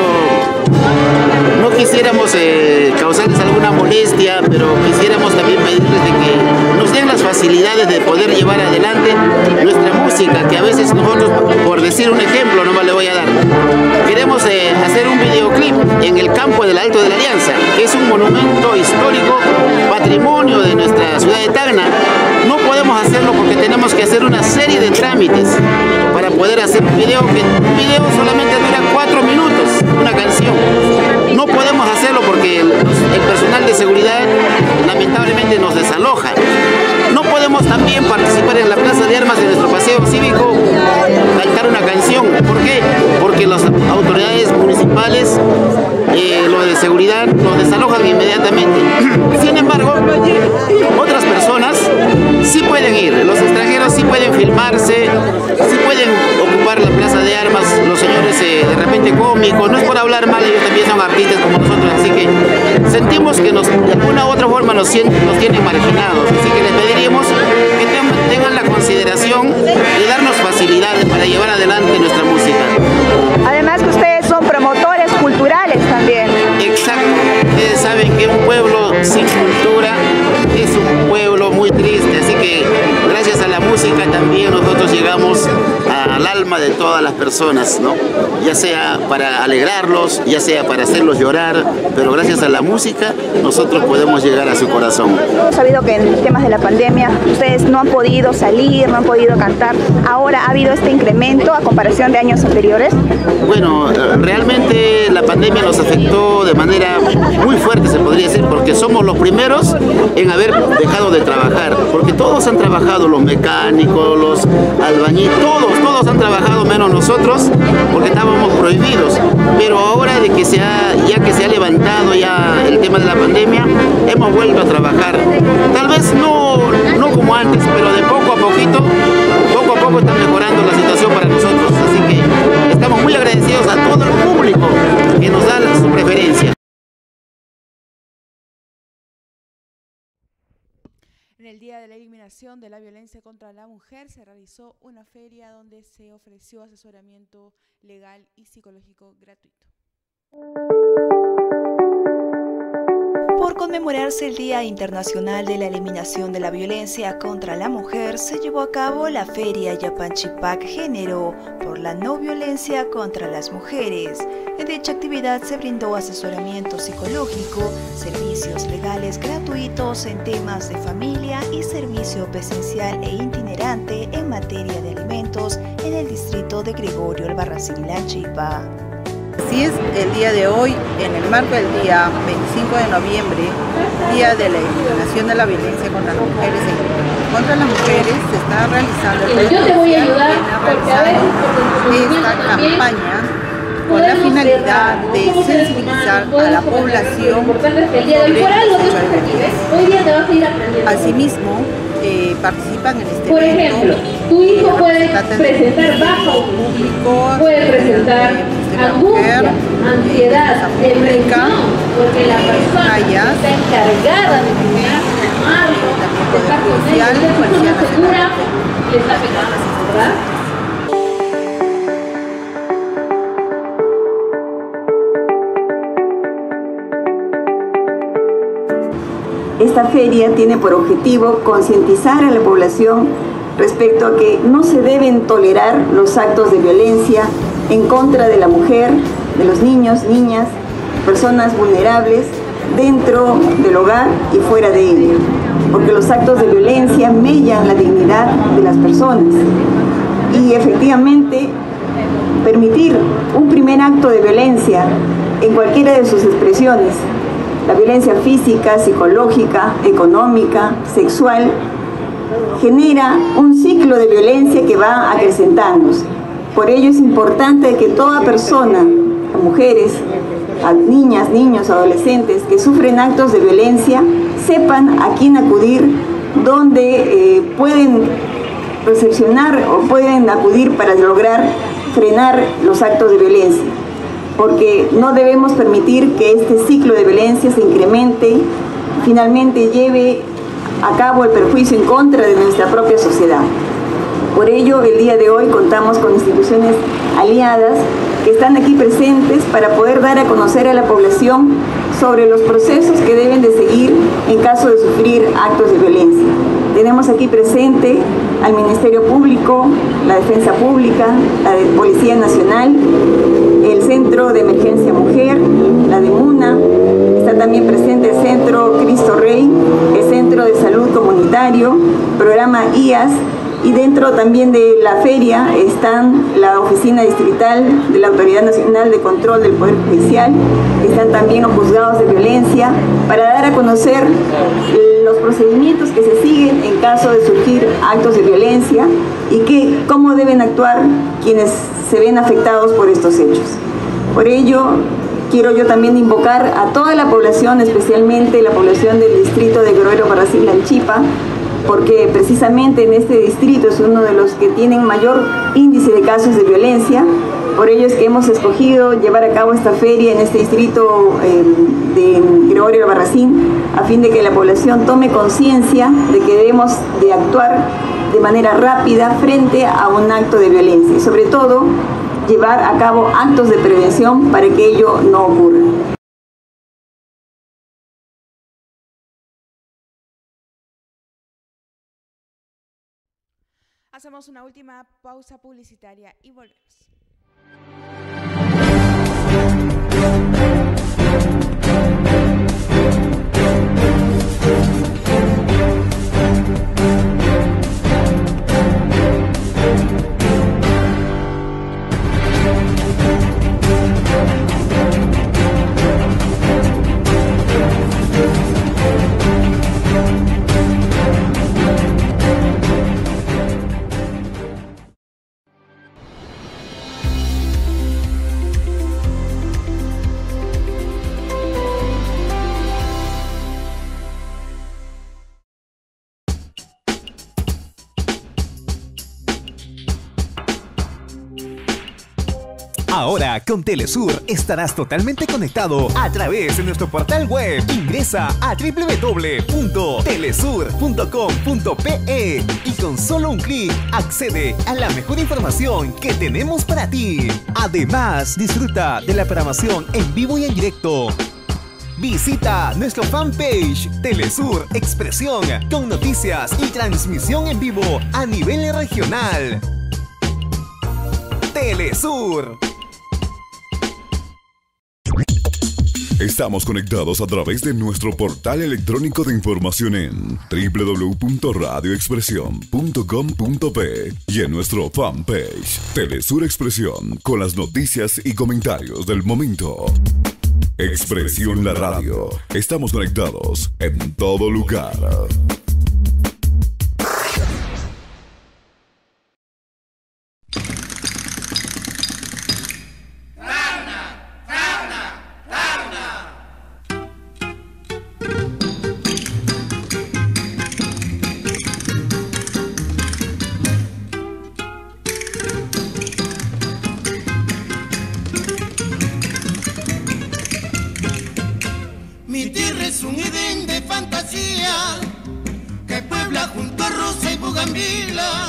no quisiéramos eh, causarles alguna molestia, pero quisiéramos también pedirles de que nos den las facilidades de poder llevar adelante nuestra música, que a veces nosotros, por decir un ejemplo, nomás le voy a dar, queremos eh, hacer un videoclip en el campo del Alto de la Alianza, que es un monumento histórico, patrimonio de nuestra ciudad de Tacna. No podemos hacerlo porque tenemos que hacer una serie de trámites para poder hacer un video, que un video solamente dura cuatro minutos, una canción. No podemos hacerlo porque el, el personal de seguridad lamentablemente nos desaloja. No podemos también participar en la plaza de armas de nuestro paseo cívico, cantar una canción. ¿Por qué? Porque las autoridades municipales, eh, lo de seguridad, nos desalojan inmediatamente. Sin embargo, otras personas sí pueden ir, los extranjeros sí pueden filmarse, sí pueden ocupar la plaza de armas, los señores eh, de repente cómicos, no es por hablar mal, ellos también son artistas como nosotros, así que sentimos que nos, de alguna u otra forma nos, nos tienen marginados, así que les pediríamos que tengan la consideración de darnos facilidades para llevar adelante nuestra música. Además que ustedes son promotores culturales también. Exacto, ustedes saben que un pueblo sin cultura es un pueblo muy triste, así que gracias a la música también nosotros llegamos a, al alma de todas las personas, ¿no? Ya sea para alegrarlos, ya sea para hacerlos llorar, pero gracias a la música nosotros podemos llegar a su corazón. Hemos sabido que en temas de la pandemia ustedes no han podido salir, no han podido cantar. Ahora ha habido este incremento a comparación de años anteriores. Bueno, realmente la pandemia nos afectó de manera muy fuerte, se podría decir, porque somos los primeros en haber dejado de trabajar, porque todos han trabajado, los mecánicos, los albañiles, todos, todos han trabajado menos nosotros, porque estábamos prohibidos. Pero ahora de que se ha, ya que se ha levantado ya el tema de la pandemia, hemos vuelto a trabajar. Tal vez no, no como antes, pero de poco a poquito, poco a poco está mejorando la situación para nosotros. Así que estamos muy agradecidos a todo el público que nos da su preferencia. En el Día de la Eliminación de la Violencia contra la Mujer se realizó una feria donde se ofreció asesoramiento legal y psicológico gratuito. Por conmemorarse el Día Internacional de la Eliminación de la Violencia contra la Mujer, se llevó a cabo la Feria Yapanchipac Género por la no violencia contra las mujeres. En dicha actividad se brindó asesoramiento psicológico, servicios legales gratuitos en temas de familia y servicio presencial e itinerante en materia de alimentos en el distrito de Gregorio Albarracín Lanchipa. Así es, el día de hoy, en el marco del día veinticinco de noviembre, Día de la Eliminación de la Violencia contra las Mujeres, contra las mujeres, se está realizando el Yo te voy a ayudar porque a veces esta campaña con la finalidad de sensibilizar a la población sobre el derecho de violencia. Asimismo, eh, participan en este Por evento. ejemplo, tu hijo puede presentar bajo, puede presentar angustia, ansiedad, depresión, porque la persona que está encargada de cuidarlo, amarlo, de estar con él, de ser persona segura, le está pegando, ¿verdad? Esta feria tiene por objetivo concientizar a la población respecto a que no se deben tolerar los actos de violencia en contra de la mujer, de los niños, niñas, personas vulnerables dentro del hogar y fuera de él, porque los actos de violencia mellan la dignidad de las personas. Y efectivamente, permitir un primer acto de violencia en cualquiera de sus expresiones, la violencia física, psicológica, económica, sexual, genera un ciclo de violencia que va acrecentándose. Por ello es importante que toda persona, mujeres, niñas, niños, adolescentes que sufren actos de violencia, sepan a quién acudir, dónde eh, pueden recepcionar o pueden acudir para lograr frenar los actos de violencia. Porque no debemos permitir que este ciclo de violencia se incremente, finalmente lleve a cabo el perjuicio en contra de nuestra propia sociedad. Por ello, el día de hoy contamos con instituciones aliadas que están aquí presentes para poder dar a conocer a la población sobre los procesos que deben de seguir en caso de sufrir actos de violencia. Tenemos aquí presente al Ministerio Público, la Defensa Pública, la de Policía Nacional, el Centro de Emergencia Mujer, la de MUNA, está también presente el Centro Cristo Rey, el Centro de Salud Comunitario, programa I A S, y dentro también de la feria están la Oficina Distrital de la Autoridad Nacional de Control del Poder Judicial, están también los juzgados de violencia, para dar a conocer los procedimientos que se siguen en caso de surgir actos de violencia y que, cómo deben actuar quienes se ven afectados por estos hechos. Por ello, quiero yo también invocar a toda la población, especialmente la población del distrito de Guerrero Barracín Lanchipa, porque precisamente en este distrito es uno de los que tienen mayor índice de casos de violencia. Por ello es que hemos escogido llevar a cabo esta feria en este distrito eh, de Gregorio Albarracín, a fin de que la población tome conciencia de que debemos de actuar de manera rápida frente a un acto de violencia y sobre todo llevar a cabo actos de prevención para que ello no ocurra. Hacemos una última pausa publicitaria y volvemos. Ahora con Telesur estarás totalmente conectado a través de nuestro portal web. Ingresa a doble u doble u doble u punto telesur punto com punto pe y con solo un clic accede a la mejor información que tenemos para ti. Además, disfruta de la programación en vivo y en directo. Visita nuestro fanpage Telesur Expresión con noticias y transmisión en vivo a nivel regional. Telesur. Estamos conectados a través de nuestro portal electrónico de información en doble u doble u doble u punto radio expresión punto com punto pe y en nuestro fanpage Telesur Expresión con las noticias y comentarios del momento. Expresión La Radio. Estamos conectados en todo lugar. Mi tierra es un Edén de fantasía que puebla junto a Rosa y Bugambila.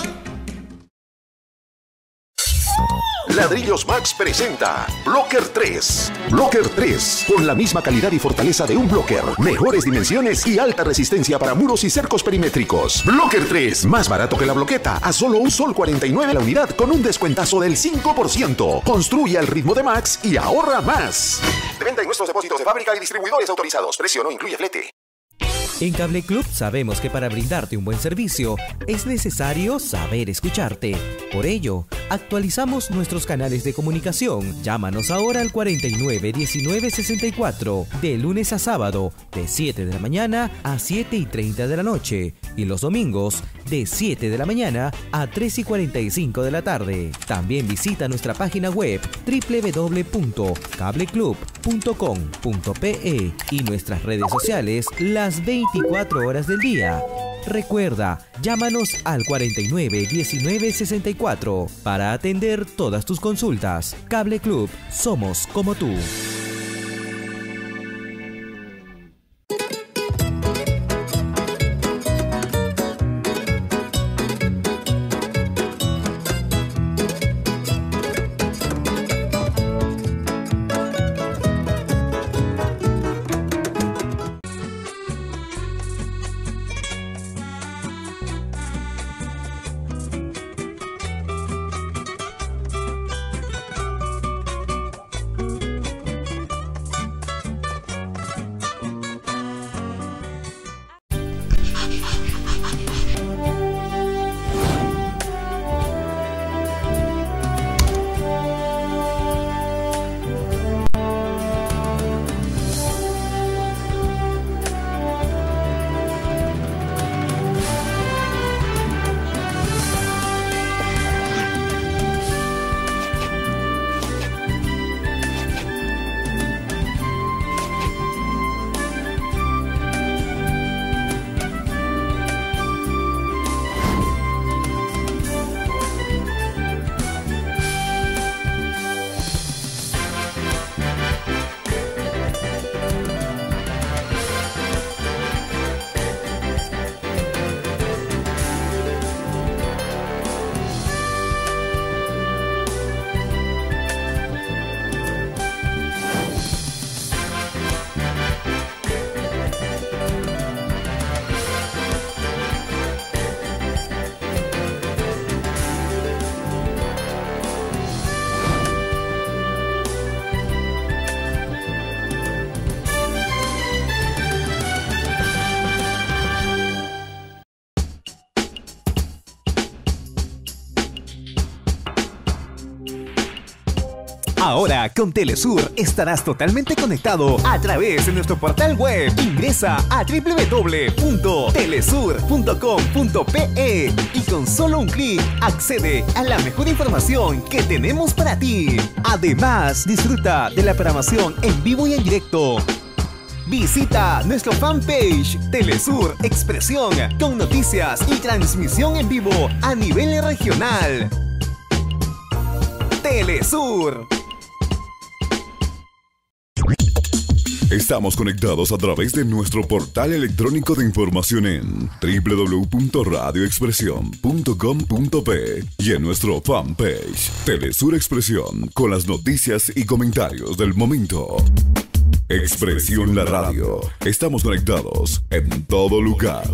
Ladrillos Max presenta Blocker tres. Blocker tres, con la misma calidad y fortaleza de un blocker, mejores dimensiones y alta resistencia para muros y cercos perimétricos. Blocker tres, más barato que la bloqueta, a solo un sol cuarenta y nueve la unidad con un descuentazo del cinco por ciento. Construye al ritmo de Max y ahorra más. De venta en nuestros depósitos de fábrica y distribuidores autorizados. Precio no incluye flete. En Cable Club sabemos que para brindarte un buen servicio es necesario saber escucharte. Por ello, actualizamos nuestros canales de comunicación. Llámanos ahora al cuarenta y nueve diecinueve sesenta y cuatro, de lunes a sábado, de siete de la mañana a siete y treinta de la noche, y los domingos, de siete de la mañana a tres y cuarenta y cinco de la tarde. También visita nuestra página web doble u doble u doble u punto cable club punto com punto pe y nuestras redes sociales las veinticuatro horas del día. Recuerda, llámanos al cuarenta y nueve diecinueve sesenta y cuatro para atender todas tus consultas. Cable Club, somos como tú. Ahora con Telesur estarás totalmente conectado a través de nuestro portal web. Ingresa a doble u doble u doble u punto telesur punto com punto pe y con solo un clic accede a la mejor información que tenemos para ti. Además, disfruta de la programación en vivo y en directo. Visita nuestro fanpage Telesur Expresión con noticias y transmisión en vivo a nivel regional. Telesur. Estamos conectados a través de nuestro portal electrónico de información en doble u doble u doble u punto radio expresión punto com punto pe y en nuestro fanpage Telesur Expresión con las noticias y comentarios del momento. Expresión La Radio. Estamos conectados en todo lugar.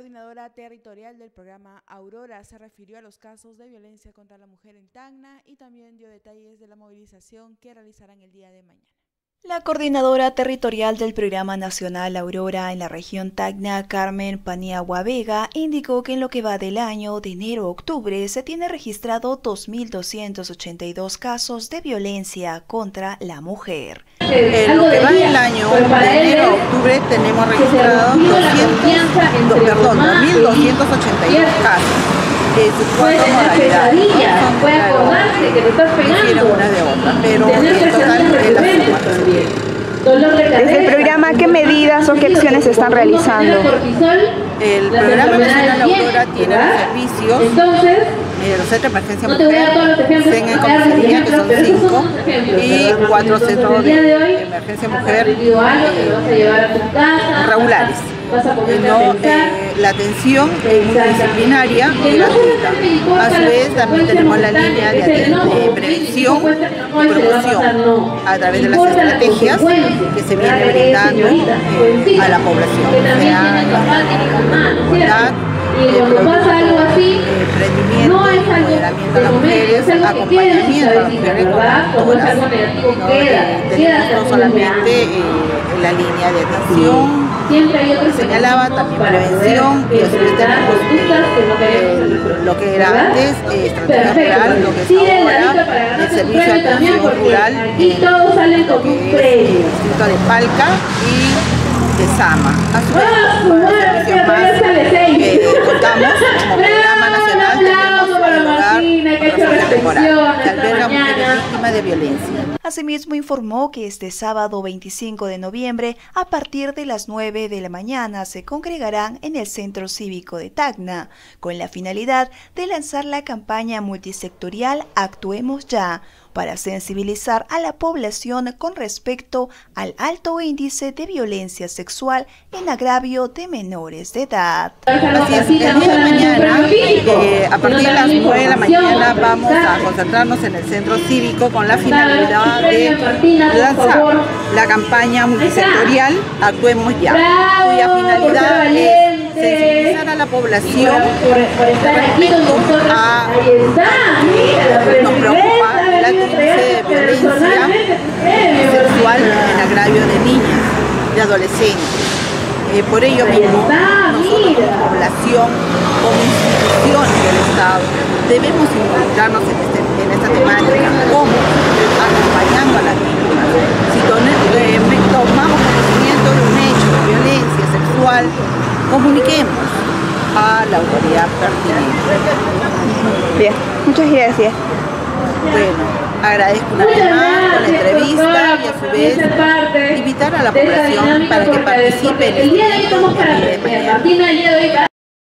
coordinadora territorial del programa Aurora se refirió a los casos de violencia contra la mujer en Tacna y también dio detalles de la movilización que realizarán el día de mañana. La coordinadora territorial del Programa Nacional Aurora en la región Tacna, Carmen Paniagua Vega, indicó que en lo que va del año de enero a octubre se tiene registrado dos mil doscientos ochenta y dos casos de violencia contra la mujer. En lo que va del año de enero a octubre tenemos registrados dos mil doscientos ochenta y dos casos. De sus cuatro modalidades, ¿no? Puede acordarse que te estás pegando una de otra, pero en total es la suma. Desde el programa, ¿qué medidas o qué acciones se están realizando? El Programa Nacional Aurora tiene los servicios, eh, los centros de emergencia mujer, C E N en comisaría, que son cinco, y cuatro centros de emergencia mujer eh, regulares. No, eh, la atención es multidisciplinaria y gratuita. A su vez también tenemos la línea de, de prevención y promoción a través de las estrategias que se vienen brindando eh, a la población, sea igualdad, emprendimiento, empoderamiento de las mujeres, acompañamiento a las mujeres conductoras. ¿No? Eh, tenemos no solamente eh, la línea de atención, como señalaba, también prevención, y así tenemos eh, lo que era antes, eh, estrategia rural, lo que es ahora, el servicio de atención rural, eh, lo que es el distrito de Palca y de Sama. A su vez, con los servicios más que contamos como programa nacional, tenemos el hogar refugio temporal, que alberga mujeres víctimas de violencia. Asimismo informó que este sábado veinticinco de noviembre, a partir de las nueve de la mañana, se congregarán en el Centro Cívico de Tacna, con la finalidad de lanzar la campaña multisectorial Actuemos Ya, para sensibilizar a la población con respecto al alto índice de violencia sexual en agravio de menores de edad. Así es, el día de mañana, eh, a partir de las nueve de la mañana, vamos a concentrarnos en el Centro Cívico con la finalidad de lanzar la campaña multisectorial Actuemos Ya, cuya finalidad es sensibilizar a la población respecto a que nos preocupa el alto índice de violencia sexual en agravio de niñas, de adolescentes. Eh, por ello mismo, nosotros como población, como instituciones del Estado, debemos involucrarnos en, este, en esta temática, como acompañando a las víctimas. Si tomamos conocimiento de un hecho de violencia sexual, comuniquemos a la autoridad pertinente. Bien, muchas gracias. Bueno, agradezco una vez más por la entrevista y a su vez invitar a la población para que participe en el día de mañana.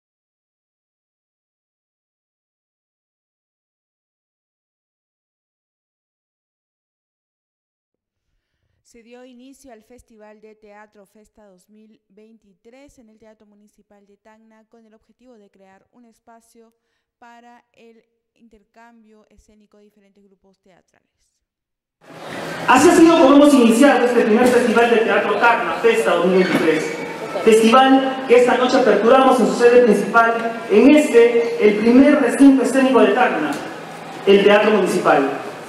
Se dio inicio al Festival de Teatro Festa dos mil veintitrés en el Teatro Municipal de Tacna con el objetivo de crear un espacio para el intercambio escénico de diferentes grupos teatrales. Así ha sido como hemos iniciado este primer Festival de Teatro Tacna Festa dos mil veintitrés. Festival que esta noche aperturamos en su sede principal, en este, el primer recinto escénico de Tacna, el Teatro Municipal.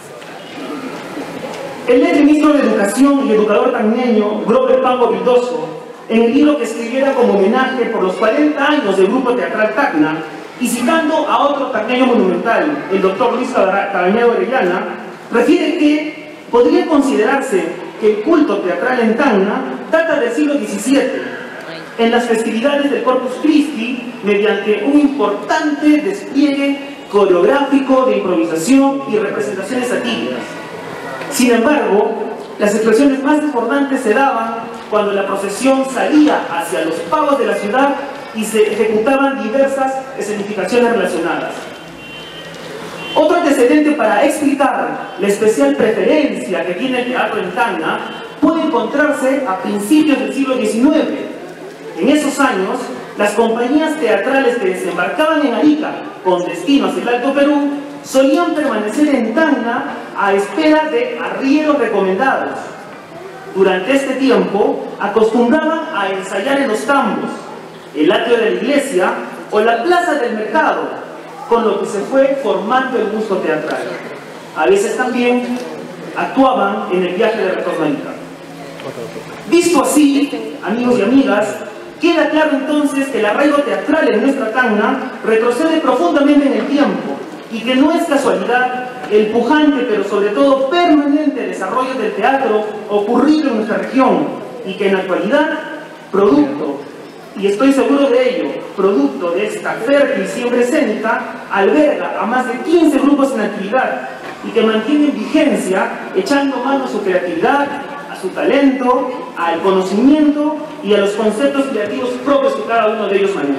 El ex ministro de Educación y educador tacneño, Grover Pango Vildoso, en el libro que escribiera como homenaje por los cuarenta años del Grupo Teatral Tacna, y citando a otro tacneño monumental, el doctor Luis Cabañedo Orellana, refiere que podría considerarse que el culto teatral en Tacna data del siglo diecisiete, en las festividades del Corpus Christi, mediante un importante despliegue coreográfico de improvisación y representaciones satíricas. Sin embargo, las expresiones más desbordantes se daban cuando la procesión salía hacia los pagos de la ciudad y se ejecutaban diversas escenificaciones relacionadas. Otro antecedente para explicar la especial preferencia que tiene el teatro en Tacna puede encontrarse a principios del siglo diecinueve. En esos años, las compañías teatrales que desembarcaban en Arica con destino hacia el Alto Perú solían permanecer en Tacna a espera de arrieros recomendados. Durante este tiempo, acostumbraban a ensayar en los tambos, el atrio de la iglesia o la plaza del mercado, con lo que se fue formando el gusto teatral. A veces también actuaban en el viaje de retorno a Ica. Visto así, amigos y amigas, queda claro entonces que el arraigo teatral en nuestra Tacna retrocede profundamente en el tiempo y que no es casualidad el pujante pero sobre todo permanente desarrollo del teatro ocurrido en nuestra región y que en la actualidad, producto, y estoy seguro de ello, producto de esta fértil siembra escénica, alberga a más de quince grupos en actividad y que mantienen vigencia echando mano a su creatividad, a su talento, al conocimiento y a los conceptos creativos propios que cada uno de ellos maneja.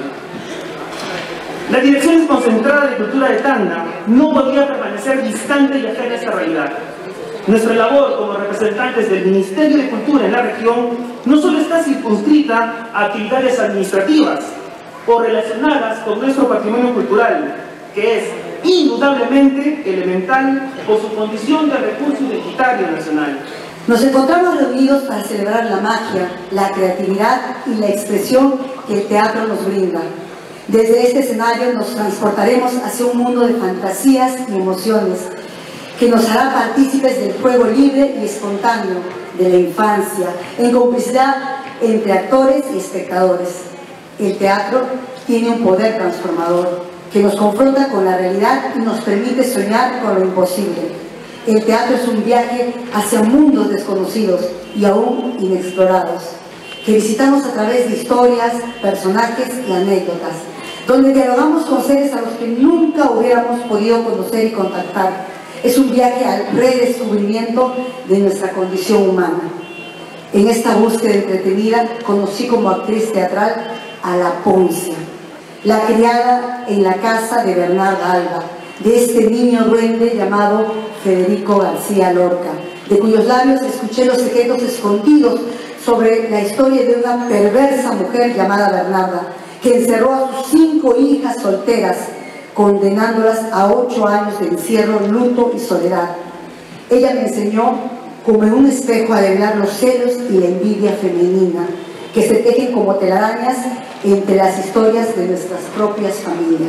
La Dirección Desconcentrada de Cultura de Tacna no podía permanecer distante y ajena a esta realidad. Nuestra labor como representantes del Ministerio de Cultura en la región no solo está circunscrita a actividades administrativas o relacionadas con nuestro patrimonio cultural, que es indudablemente elemental por su condición de recurso identitario nacional. Nos encontramos reunidos para celebrar la magia, la creatividad y la expresión que el teatro nos brinda. Desde este escenario nos transportaremos hacia un mundo de fantasías y emociones que nos hará partícipes del juego libre y espontáneo de la infancia, en complicidad entre actores y espectadores. El teatro tiene un poder transformador que nos confronta con la realidad y nos permite soñar con lo imposible. El teatro es un viaje hacia mundos desconocidos y aún inexplorados, que visitamos a través de historias, personajes y anécdotas, donde dialogamos con seres a los que nunca hubiéramos podido conocer y contactar. Es un viaje al redescubrimiento de nuestra condición humana. En esta búsqueda entretenida conocí como actriz teatral a la Poncia, la criada en la casa de Bernarda Alba, de este niño duende llamado Federico García Lorca, de cuyos labios escuché los secretos escondidos sobre la historia de una perversa mujer llamada Bernarda, que encerró a sus cinco hijas solteras, condenándolas a ocho años de encierro, luto y soledad. Ella me enseñó como en un espejo a develar los celos y la envidia femenina, que se tejen como telarañas entre las historias de nuestras propias familias.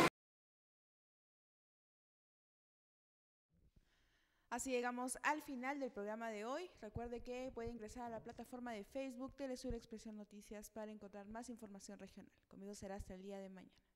Así llegamos al final del programa de hoy. Recuerde que puede ingresar a la plataforma de Facebook Telesur Expresión Noticias para encontrar más información regional. Conmigo será hasta el día de mañana.